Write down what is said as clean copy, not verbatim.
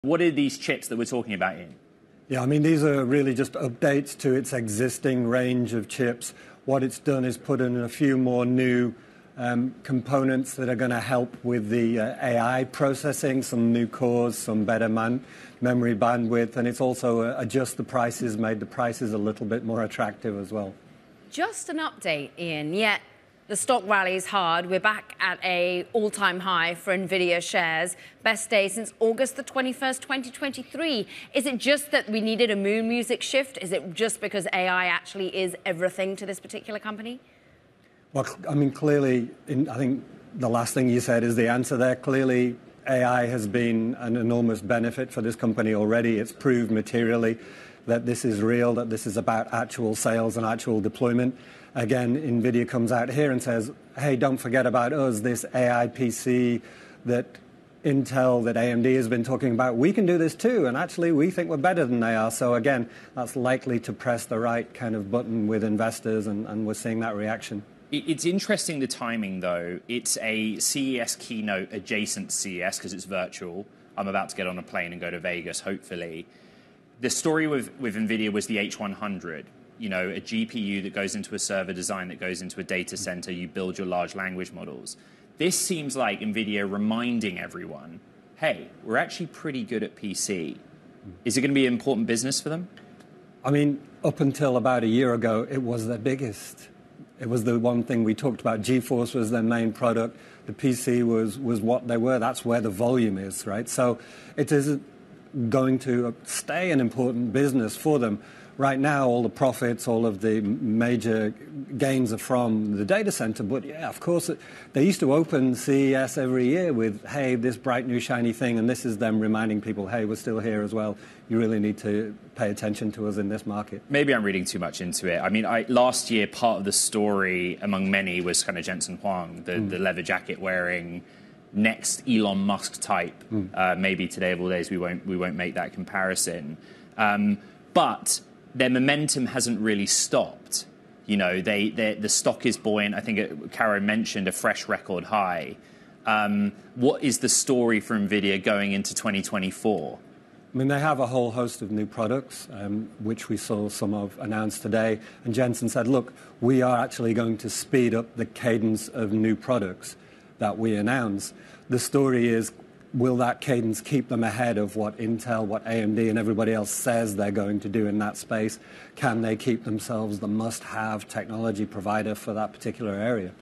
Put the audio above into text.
What are these chips that we're talking about in? Yeah, I mean, these are really just updates to its existing range of chips. What it's done is put in a few more new components that are going to help with the AI processing, some new cores, some better memory bandwidth, and it's also adjust the prices, made the prices a little bit more attractive as well. Just an update, Ian, yet the stock rally is hard. We're back at an all-time high for Nvidia shares. Best day since August the 21st, 2023. Is it just that we needed a moon music shift? Is it just because AI actually is everything to this particular company? Well, I mean, clearly, I think the last thing you said is the answer there. Clearly, AI has been an enormous benefit for this company already. It's proved materially that this is real, that this is about actual sales and actual deployment. Again, Nvidia comes out here and says, hey, don't forget about us, this AI PC that Intel, that AMD has been talking about. We can do this too, and actually we think we're better than they are. So again, that's likely to press the right kind of button with investors, and we're seeing that reaction. It's interesting, the timing, though. It's a CES keynote adjacent CES because it's virtual. I'm about to get on a plane and go to Vegas, hopefully. The story with Nvidia was the H100. You know, a GPU that goes into a server design, that goes into a data center, you build your large language models. This seems like Nvidia reminding everyone, hey, we're actually pretty good at PC. Is it going to be an important business for them? I mean, up until about a year ago, it was their biggest. It was the one thing we talked about. GeForce was their main product. The PC was what they were. That's where the volume is, right? So it is going to stay an important business for them. Right now, all the profits, all of the major gains are from the data center. But yeah, of course, they used to open CES every year with, hey, this bright new shiny thing. And this is them reminding people, hey, we're still here as well. You really need to pay attention to us in this market. Maybe I'm reading too much into it. I mean, last year, part of the story among many was kind of Jensen Huang, the leather jacket wearing next Elon Musk type. Maybe today of all days we won't make that comparison. But their momentum hasn't really stopped. You know, the stock is buoyant. I think Caro mentioned a fresh record high. What is the story for Nvidia going into 2024? I mean, they have a whole host of new products, which we saw some of announced today. And Jensen said, look, we are actually going to speed up the cadence of new products that we announce. The story is, will that cadence keep them ahead of what Intel, what AMD, and everybody else says they're going to do in that space? Can they keep themselves the must-have technology provider for that particular area?